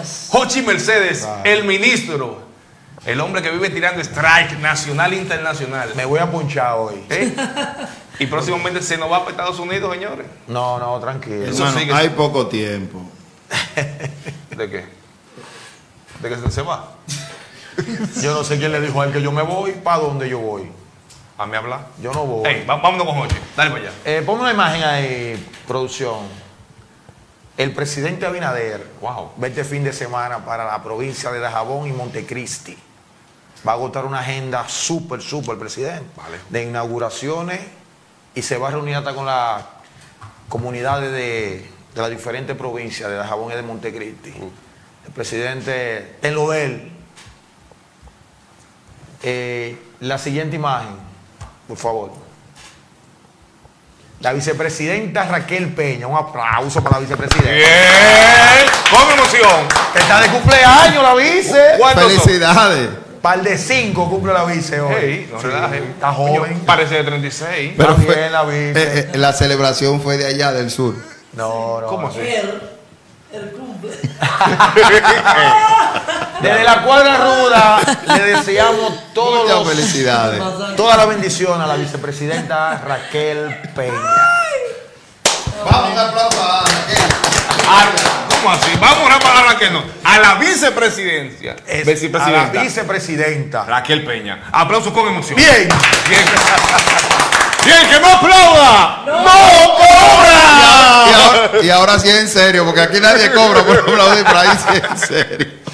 Jochi Mercedes, el ministro, el hombre que vive tirando strike nacional e internacional. Me voy a punchar hoy. Y próximamente se nos va para Estados Unidos, señores. No, tranquilo. Eso Hermano, sigue. hay poco tiempo. ¿De qué? ¿De que se va? Yo no sé quién le dijo a él que yo me voy. ¿Para dónde yo voy? ¿A mí hablar? Yo no voy. Hey, vámonos con Jochi. Dale para allá. Ponme una imagen ahí, producción. El presidente Abinader Wow. va este fin de semana para la provincia de Dajabón y Montecristi. Va a agotar una agenda súper, presidente. Vale. De inauguraciones y se va a reunir hasta con las comunidades de las diferentes provincias de Dajabón y de Montecristi. El presidente, en lo de él. La siguiente imagen, por favor. La vicepresidenta Raquel Peña. Un aplauso para la vicepresidenta. Bien. Con emoción. Que está de cumpleaños la vice. ¿Cuántos son? Felicidades. Par de 5 cumple la vice hoy. Hey, no relajes. Está joven. Parece de 36. Pero Está fue- bien la vice. La celebración fue de allá del sur. No. ¿Cómo así? El cumple. Desde la cuadra ruda le deseamos Muchas felicidades. toda la bendición a la vicepresidenta Raquel Peña. Vamos, un aplauso a ¿Cómo así? Vamos a parar que no. A la vicepresidencia. A la Vicepresidenta. vicepresidenta. Raquel Peña. Aplausos con emoción. Bien. Bien. Bien, que no aplauda. ¡No cobra! Y ahora sí es en serio, porque aquí nadie cobra por aplaudir, pero ahí sí es en serio.